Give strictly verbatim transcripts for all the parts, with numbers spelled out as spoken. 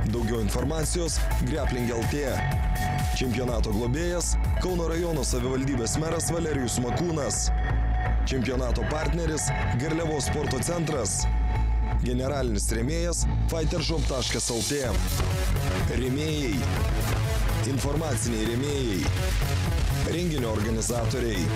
Daugiau informacijos Grappling L T. Čempionato globėjas Kauno rajono savivaldybės meras Valerijus Makūnas. Čempionato partneris Garliavos sporto centras. Generalinis rėmėjas fightershop taškas L T. Rėmėjai. Informaciniai rėmėjai. Renginio organizatoriai.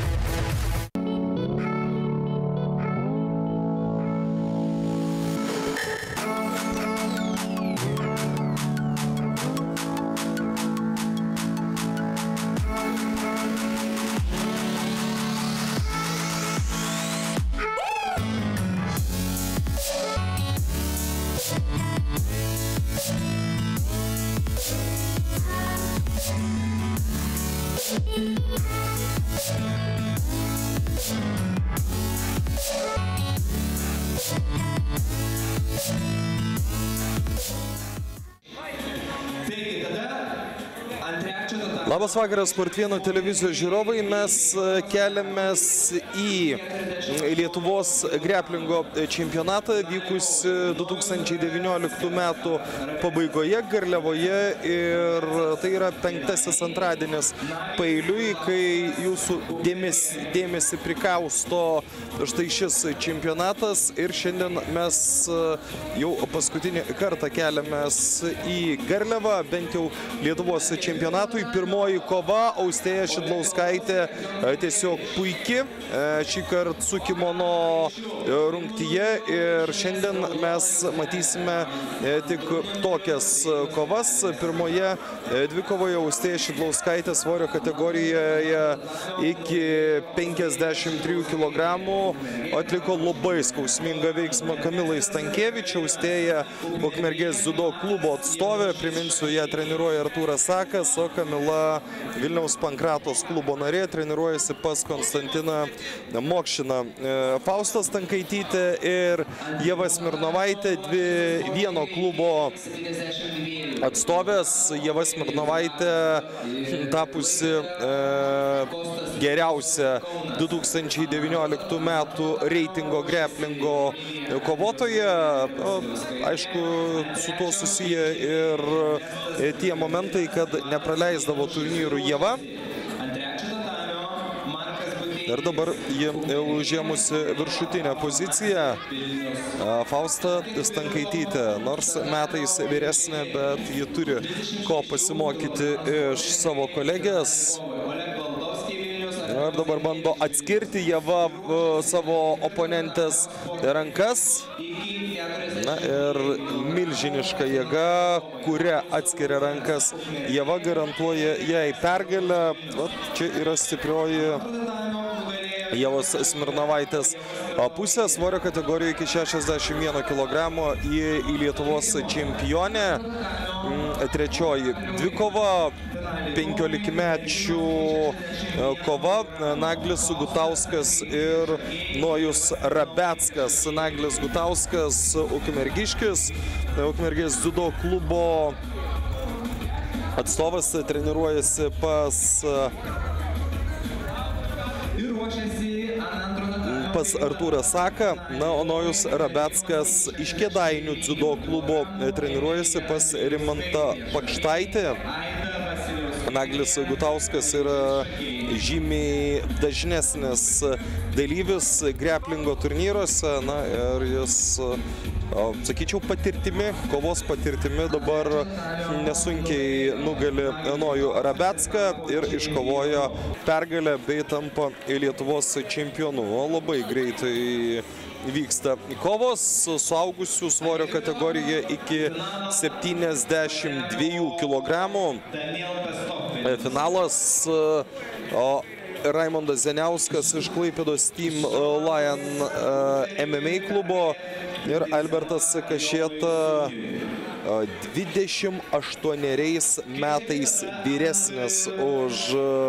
Labas vakaras, Sportvieno televizijos žiūrovai. Mes keliamės į Lietuvos greplingo čempionatą, vykusi du tūkstančiai devynioliktų metų pabaigoje Garliavoje, ir tai yra penktasis antradienis paeiliui, kai jūsų dėmesį, dėmesį prikausto štai šis čempionatas, ir šiandien mes jau paskutinį kartą keliamės į Garliavą, bent jau Lietuvos čempionatui. Pirmoji kova, Austėja Šidlauskaitė tiesiog puiki, šį kartą su kimono rungtyje, ir šiandien mes matysime tik tokias kovas. Pirmoje dvikovoje Austėja Šidlauskaitė svorio kategorijoje iki penkiasdešimt trijų kilogramų atliko labai skausmingą veiksmą Kamilai Stankievič. Austėja Ukmergės dziudo klubo atstovė, priminsiu, ją treniruoja Artūras Sakas, o Kamila Vilniaus Pankratos klubo narė, treniruojasi pas Konstantiną Mokšiną. Fausta Stankaitytė ir Ieva Smirnovaitė, dvi vieno klubo atstovės. Ieva Smirnovaitė tapusi e, geriausia du tūkstančiai devynioliktų metų reitingo greplingo kovotoja. Aišku, su tuo susiję ir tie momentai, kad nepraleisdavo turnyrų Ieva. Ir dabar ji užėmusi viršutinę poziciją. Fausta Stankaitytė, nors metais vyresnė, bet ji turi ko pasimokyti iš savo kolegės. Ir dabar bando atskirti Ieva savo oponentės rankas. Na ir milžiniška jėga, kuria atskiria rankas Ieva, garantuoja jai pergalę. O, čia yra stiprioji Ievos Smirnovaitės pusė, svorio kategorijoje iki šešiasdešimt vieno kilogramo į, į Lietuvos čempionę. Trečioji dvikova, penkiolikmečių kova, Naglis Gutauskas ir Nojus Rabeckas. Naglis Gutauskas, ukmergiškis, Ukmergės dziudo klubo atstovas, treniruojasi pas pas Artūrą Saką. Na, o Nojus Rabeckas iš Kėdainių dziudo klubo treniruojasi pas Rimantą Pakštaitę. Naglis Gutauskas yra žymiai dažnesnis dalyvis greplingo turnyruose. Na, ir jis, sakyčiau, patirtimi, kovos patirtimi dabar nesunkiai nugali Nojų Rabecką ir iškovojo pergalę bei tampa Lietuvos čempionu. O labai greitai vyksta kovos suaugusių svorio kategorijoje iki septyniasdešimt dviejų kilogramų. Finalas, o Raimondas Zeniauskas iš Klaipėdos Team Lion M M A klubo ir Albertas Kašėta dvidešimt aštuoneriais metais vyresnis už,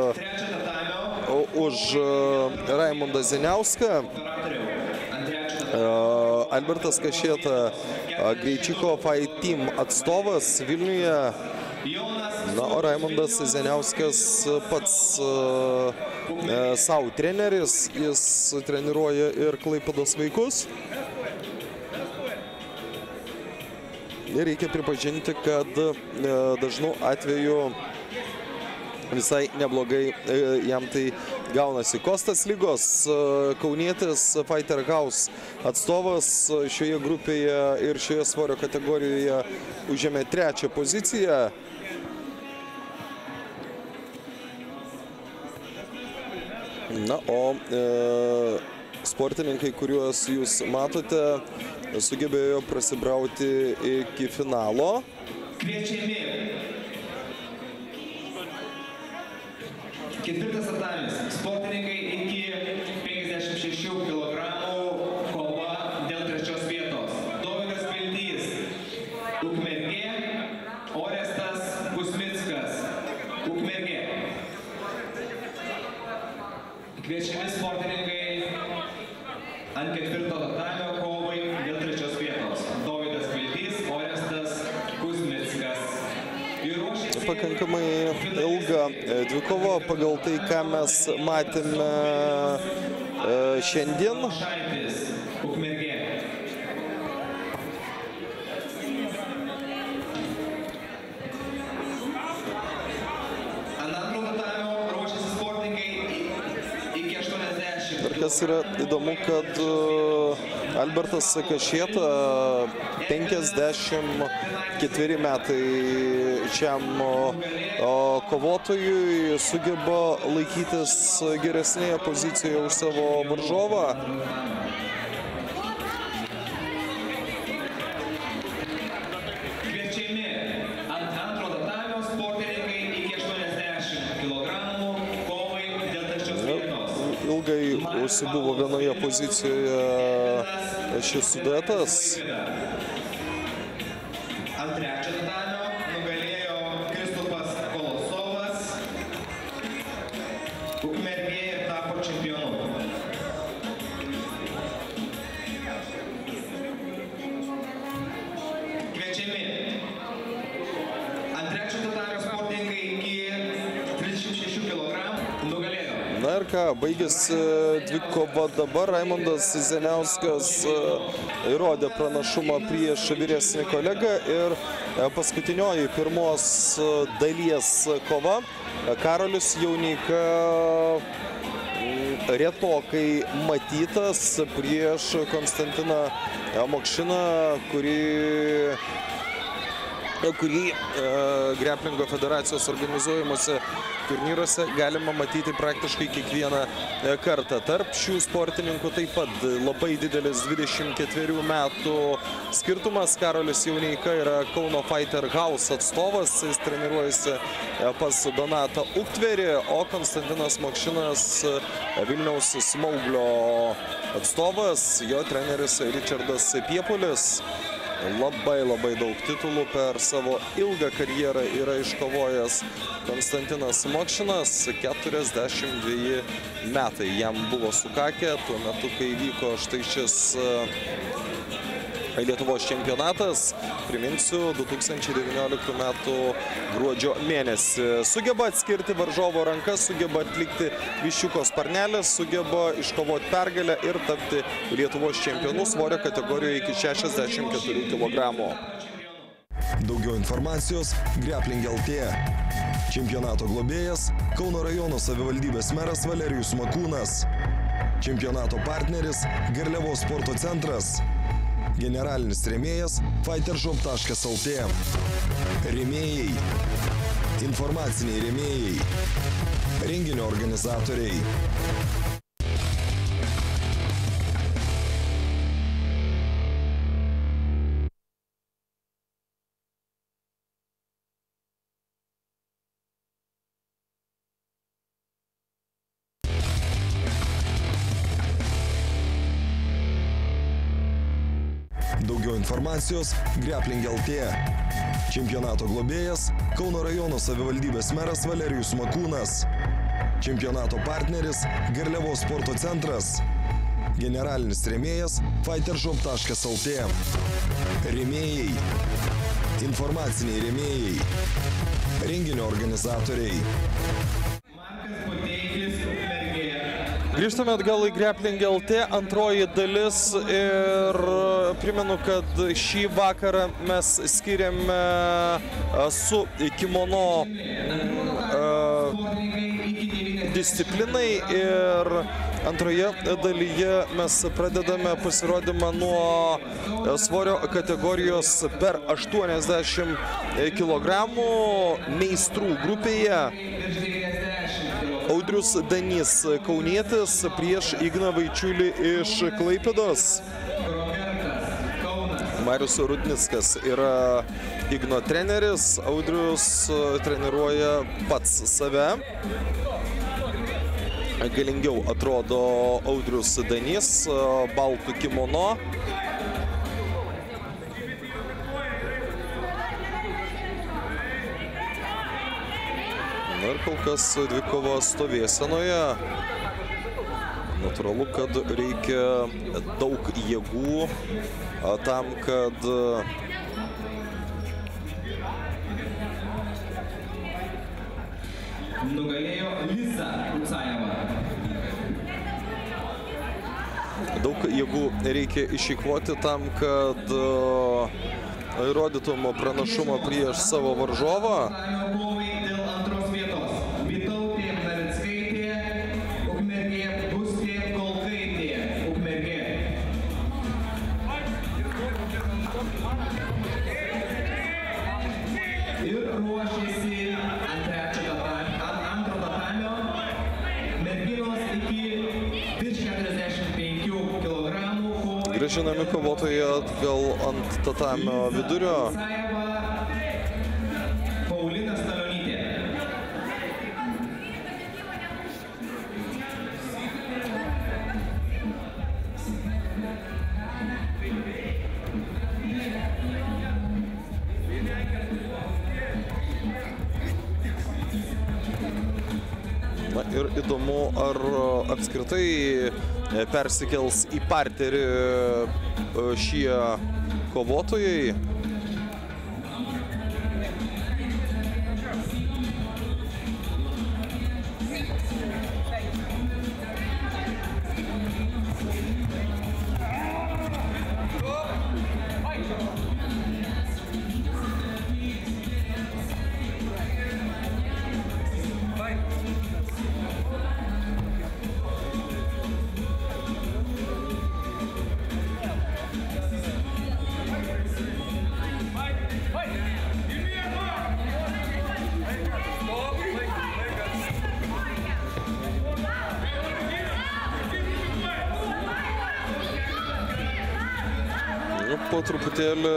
už Raimondą Zeniauską. Albertas Kašėta, Greičiko Fight Team atstovas Vilniuje. Na, o Raimondas Zeniauskas pats uh, savo treneris, jis treniruoja ir Klaipėdos vaikus. reikia pripažinti, kad dažnu atveju visai neblogai jam tai gaunasi. Kostas Lygos, kaunietis Fighter House atstovas šioje grupėje ir šioje svorio kategorijoje užėmė trečią poziciją. Na, o e, sportininkai, kuriuos jūs matote, sugebėjo prasibrauti iki finalo. Kviečiami. Ketvirtas etapas. Sportininkai iki penkiasdešimt šešių kilogramų kova dėl trečios vietos. Dovydas Gvildys, Ukmergė, Orestas Kusmickas, Ukmergė. Kviečiami sportininkai ant ketvirto tatamio kovai dėl trečios vietos. Dovydas Gvildys, Orestas Kusmickas. Pakankamai ilga dvikova pagal tai, ką mes matėme šiandien. Ir kas yra įdomu, kad Albertas Kašėta, penkiasdešimt ketveri metai šiam kovotojui, sugeba laikytis geresnėje pozicijoje už savo varžovą. Kviečiami ant antro tatamio sportininkai iki aštuoniasdešimt kilogramų kovai dėl trečios vietos. Ilgai užsibuvo vienoje pozicijoje šis duetas. Ant trečio tatamio nugalėjo Kristupas Kolosovas. Ukmergė ir tapo čempionu. Kviečiami ant trečio tatamio sportininkai iki trisdešimt šešių kilogramų nugalėjo. Na ir ką, baigėsi dvikova dabar. Raimondas Sezeniauskas įrodė pranašumą prieš vyresnį kolegą ir paskutinioji pirmos dalies kova. Karolis Jauneika retokai matytas prieš Konstantiną Mokšiną, kurį kurį e, Greplingo federacijos organizuojamuose turnyruose galima matyti praktiškai kiekvieną e, kartą. Tarp šių sportininkų taip pat labai didelis dvidešimt ketverių metų skirtumas. Karolis Jauneika yra Kauno Fighter House atstovas, jis treniruojasi e, pas Donatą Uktverį, o Konstantinas Mokšinas e, Vilniaus Smauglio atstovas, jo treneris Ričardas Piepulis. Labai labai daug titulų per savo ilgą karjerą yra iškovojęs Konstantinas Mokšinas. keturiasdešimt dveji metai jam buvo sukakę tuo metu, kai vyko štai šis Lietuvos čempionatas. Priminsiu, du tūkstančiai devynioliktų metų gruodžio mėnesį. Sugeba atskirti varžovo rankas, sugeba atlikti viščiuko sparnelės, sugeba iškovoti pergalę ir tapti Lietuvos čempionu svorio kategorijoje iki šešiasdešimt keturių kilogramų. Daugiau informacijos Grappling L T. Čempionato globėjas Kauno rajono savivaldybės meras Valerijus Makūnas. Čempionato partneris Garliavos sporto centras. Generalinis rėmėjas fightershop taškas L T. Rėmėjai. Informaciniai rėmėjai. Renginio organizatoriai. Daugiau informacijos Grappling L T. Čempionato globėjas Kauno rajono savivaldybės meras Valerijus Makūnas. Čempionato partneris Garliavos sporto centras. Generalinis rėmėjas fightershop taškas L T. Rėmėjai. Informaciniai rėmėjai. Renginio organizatoriai. Grįžtame atgal į Grappling L T, antroji dalis ir primenu, kad šį vakarą mes skiriame su kimono disciplinai ir antroje dalyje mes pradedame pasirodymą nuo svorio kategorijos per aštuoniasdešimt kilogramų meistrų grupėje. Audrius Danys kaunietis prieš Igną Vaičiulį iš Klaipėdos. Marius Rudnickas yra Igno treneris, Audrius treniruoja pats save. Galingiau atrodo Audrius Danys, baltų kimono. Ir kol kas dvikova stovėsenoje. Natūralu, kad reikia daug jėgų tam, kad nugalėjo Lisa Kucajeva. Daug jėgų reikia išeikvoti tam, kad įrodytum pranašumą prieš savo varžovą. Grąžinami kovotojai atgal ant tatamio vidurio. Paulina Stalionytė. Na ir įdomu, ar apskritai persikels į parterį šie kovotojai. Po truputėlį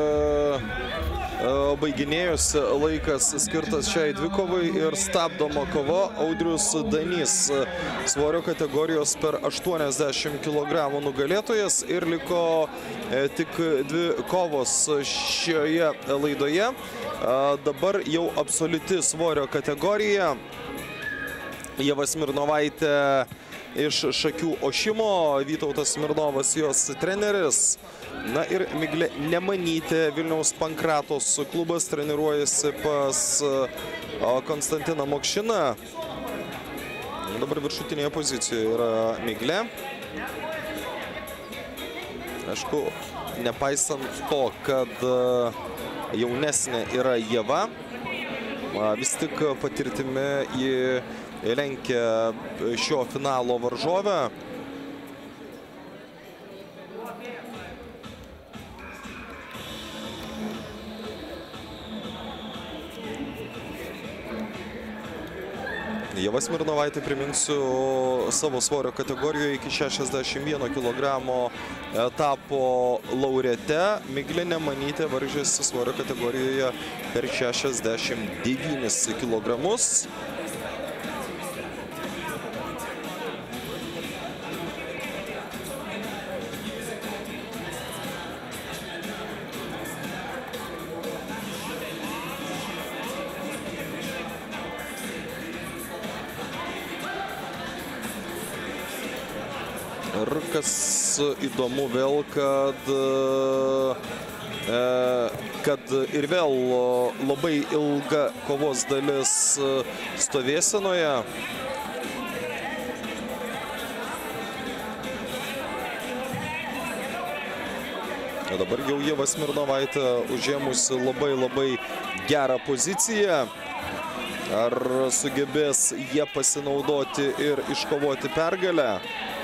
baiginėjosi laikas skirtas šiai dvikovai ir stabdoma kova. Audrius Danys, svorio kategorijos per aštuoniasdešimt kilogramų nugalėtojas, ir liko tik dvi kovos šioje laidoje. Dabar jau absoliuti svorio kategorija. Ieva Smirnovaitė iš Šakių ošimo, Vytautas Smirnovas jos treneris. Na ir Miglė Nemanytė, Vilniaus Pankratos klubas, treniruojasi pas Konstantiną Mokšiną. Dabar viršutinėje pozicijoje yra Miglė. Aišku, nepaisant to, kad jaunesnė yra Ieva, vis tik patirtimi ji lenkia šio finalo varžovę. Ieva Smirnovaitė, priminsiu, savo svorio kategorijoje iki šešiasdešimt vieno kilogramo tapo laureate. Miglė Nemanytė varžėsi svorio kategorijoje per šešiasdešimt devynis kilogramus. Ir kas įdomu vėl, kad, kad ir vėl labai ilga kovos dalis stovėsenoje. Dabar jau Ieva Smirnovaitė užėmusi labai labai gerą poziciją. Ar sugebės jie pasinaudoti ir iškovoti pergalę?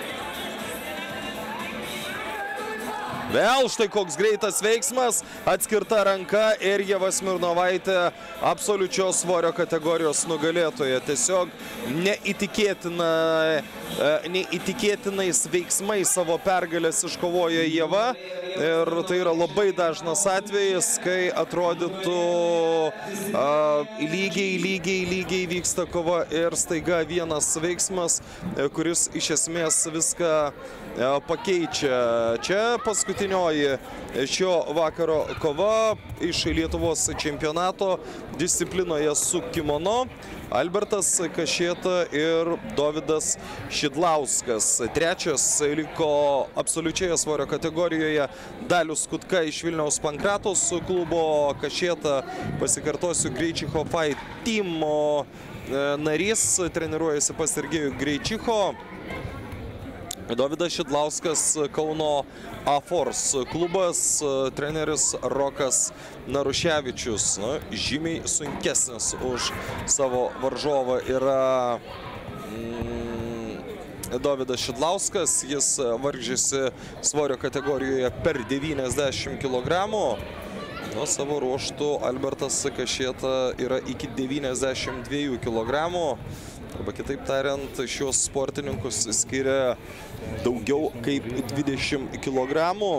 Vėl štai koks greitas veiksmas, atskirta ranka ir Ieva Smirnovaitė absoliučios svorio kategorijos nugalėtoja. Tiesiog neįtikėtina, neįtikėtinais veiksmais savo pergalės iškovojo Ieva. Ir tai yra labai dažnas atvejis, kai atrodytų a, lygiai, lygiai, lygiai vyksta kova ir staiga vienas veiksmas, kuris iš esmės viską a, pakeičia. Čia paskutinioji šio vakaro kova iš Lietuvos čempionato disciplinoje su kimono. Albertas Kašėta ir Dovydas Šidlauskas. Trečias liko absoliučioje svorio kategorijoje Dalius Kutka iš Vilniaus Pankratos klubo. Kašėta, pasikartosiu, Greičicho Fight Teamo narys, treniruojasi pas Sergejų Greičicho. Dovydas Šidlauskas, Kauno A-Force klubas, treneris Rokas Naruševičius. Na, žymiai sunkesnis už savo varžovą yra mm, Dovydas Šidlauskas. Jis varžėsi svorio kategorijoje per devyniasdešimt kilogramų. Nuo savo ruoštų Albertas Kašėta yra iki devyniasdešimt dviejų kilogramų. Arba kitaip tariant, šios sportininkus skiria daugiau kaip dvidešimt kilogramų.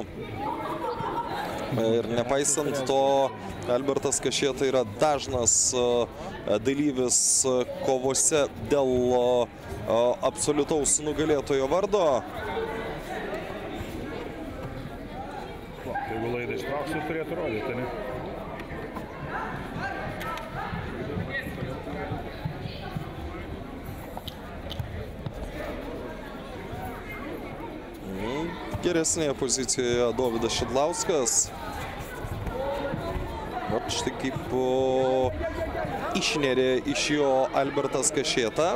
Ir nepaisant to, Albertas Kašėta yra dažnas dalyvis kovose dėl absoliutaus nugalėtojo vardo. Jeigu laidą ištrauksiu, turėtų rodyti, ne? Geresnėje pozicijoje Dovydas Šidlauskas. Vat štai kaip išnerė iš jo Albertas Kašėta.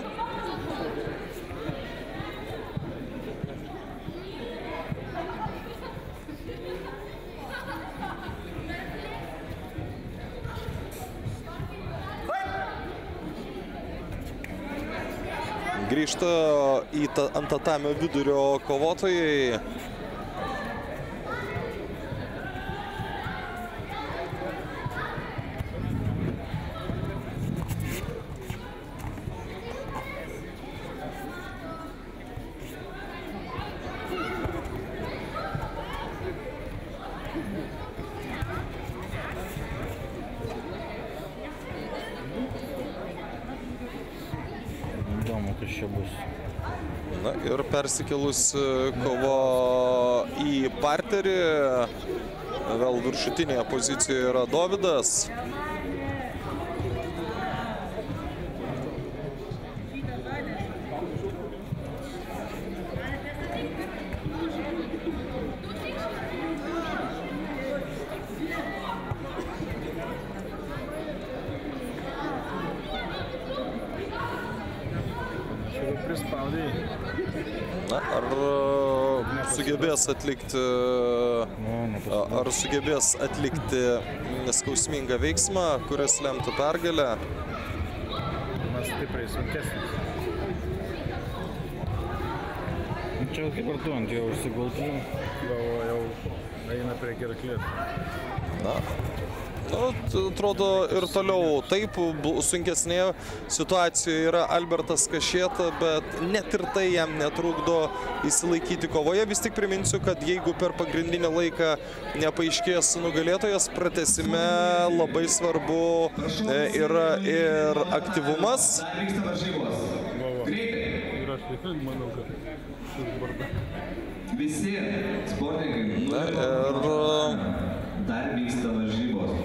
Grįžta į ant tatamio vidurio kovotojai. Kas čia bus. Na ir persikėlus kova į parterį. Vėl viršutinėje pozicijoje yra Dovydas. Na, ar sugebės atlikti, ar sugebės atlikti skausmingą veiksmą, kuris lemtų pergalę? Mes stipriai sunkesnis. Čia kaip ir tu, ant jau užsigultų, galvo jau eina prie gerklės. Na, nu, atrodo ir toliau taip, sunkesnėje situacijoje yra Albertas Kašėta, bet net ir tai jam netrukdo įsilaikyti kovoje. Vis tik priminsiu, kad jeigu per pagrindinį laiką nepaaiškės nugalėtojas, pratęsime labai svarbu yra ir aktyvumas. Visi sportininkai dar vyksta varžybos.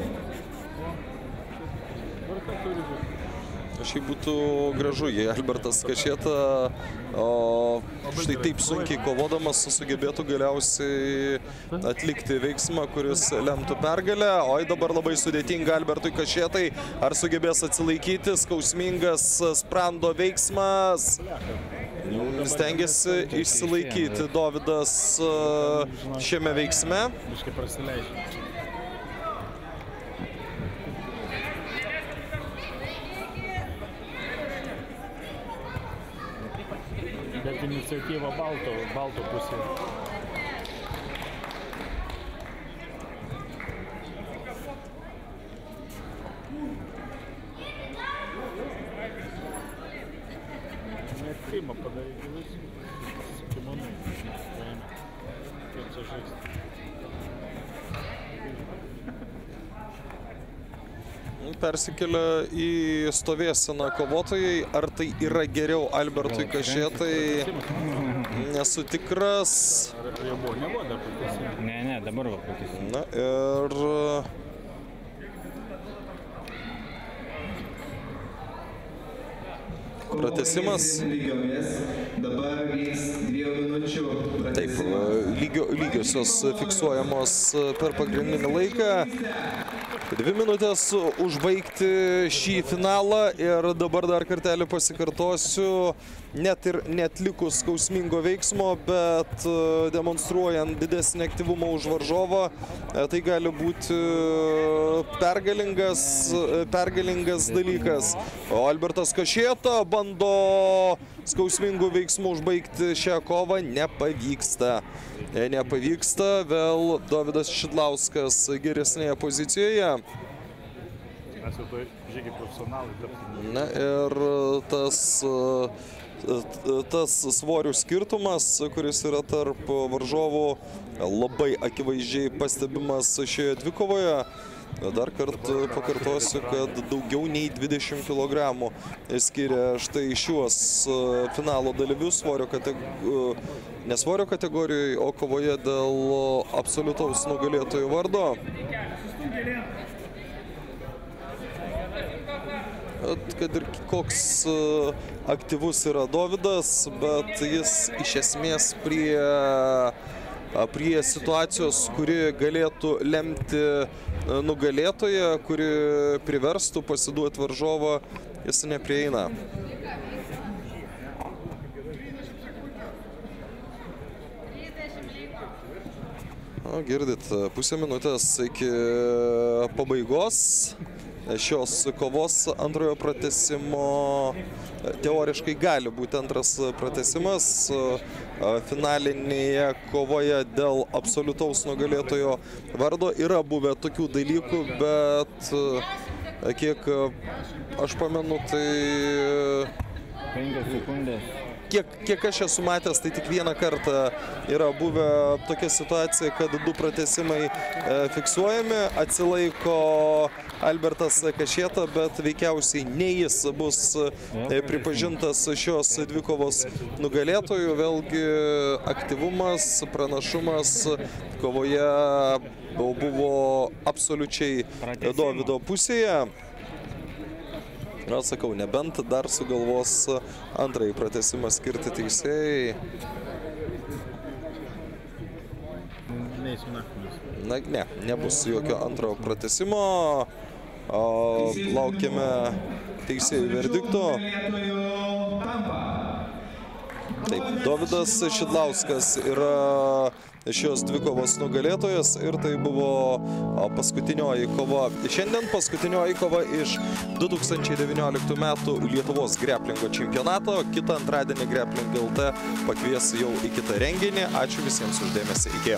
Šiaip būtų gražu, jei Albertas Kašėta štai taip sunkiai kovodamas sugebėtų galiausiai atlikti veiksmą, kuris lemtų pergalę. Oi, dabar labai sudėtinga Albertui Kašėtai. Ar sugebės atsilaikyti? Skausmingas sprando veiksmas. stengiasi išsilaikyti Dovydas šiame veiksme. Biškai prasileidžia. Bet iniciatyva balto, balto pusėje. Neatkreipimą padaryti visų. Kimonai. Kaip čia žaisti. Persikelia į stovėseną kovotojai. Ar tai yra geriau Albertui Kašėtai? Nesu tikras. Ar jau buvo? Nebuvo dar pratęsimo? Ne, ne, dabar va pratęsimo. Na ir... Pratęsimas. Dabar vyks dviejų minučių pratęsimas. Taip, lygio, lygiosios fiksuojamos per pagrindinį laiką. Dvi minutės užbaigti šį finalą ir dabar dar kartelį pasikartosiu, net ir netlikus skausmingo veiksmo, bet demonstruojant didesnį aktyvumą už varžovą, tai gali būti pergalingas, pergalingas dalykas. O Albertas Kašėta bando skausmingų veiksmų užbaigti šią kovą, nepavyksta. Nepavyksta, vėl Dovydas Šidlauskas geresnėje pozicijoje. Mes jau to žygiai profesionalai tapti. Na ir tas, tas svorių skirtumas, kuris yra tarp varžovų, labai akivaizdžiai pastebimas šioje dvikovoje. Dar kartą pakartosiu, kad daugiau nei dvidešimt kilogramų skiria štai šiuos finalo dalyvius svorio kategorijoje, ne svorio kategorijoje, o kovoje dėl absoliutaus nugalėtojų vardo. Kad ir koks aktyvus yra Dovydas, bet jis iš esmės prie, prie situacijos, kuri galėtų lemti nugalėtoją, kuri priverstų pasiduoti varžovą, jis neprieina. O, girdit, pusę minutės iki pabaigos šios kovos antrojo pratęsimo. Teoriškai gali būti antras pratęsimas. Finalinėje kovoje dėl absoliutaus nugalėtojo vardo yra buvę tokių dalykų, bet kiek aš pamenu, tai... penkios sekundės. Kiek, kiek aš esu matęs, tai tik vieną kartą yra buvę tokia situacija, kad du pratęsimai e, fiksuojami, atsilaiko Albertas Kašėta, bet veikiausiai ne jis bus e, pripažintas šios dvikovos nugalėtojų. Vėlgi aktyvumas, pranašumas kovoje buvo absoliučiai Dovydo pusėje. Na, sakau, nebent dar sugalvos antrąjį pratęsimą skirti teisėjai. Na, ne, nebus jokio antrojo pratęsimo. Laukiame teisėjų verdikto. Taip, Dovydas Šidlauskas yra šios dvikovos nugalėtojas ir tai buvo paskutinioji kova. Šiandien paskutinioji kova iš du tūkstančiai devynioliktų metų Lietuvos greplingo čempionato. Kitą antradienį Grepling L T pakvies jau į kitą renginį. Ačiū visiems už dėmesį. Iki.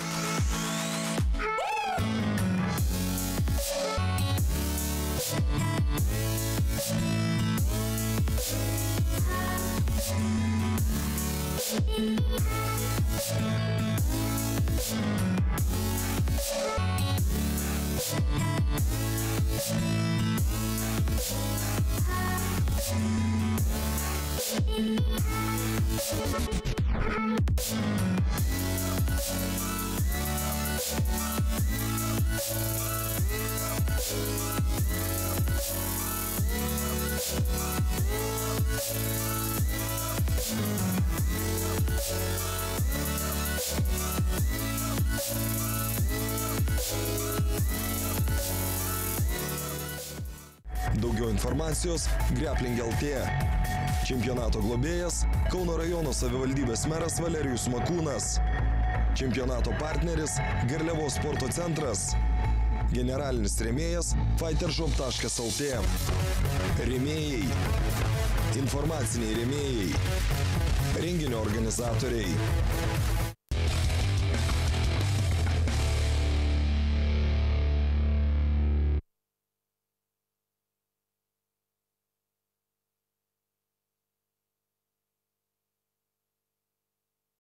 Daugiau informacijos Grepling L T. Čempionato globėjas Kauno rajono savivaldybės meras Valerijus Makūnas. Čempionato partneris Garliavos sporto centras. Generalinis rėmėjas fightershop taškas lt. Rėmėjai. Informaciniai rėmėjai. Renginio organizatoriai.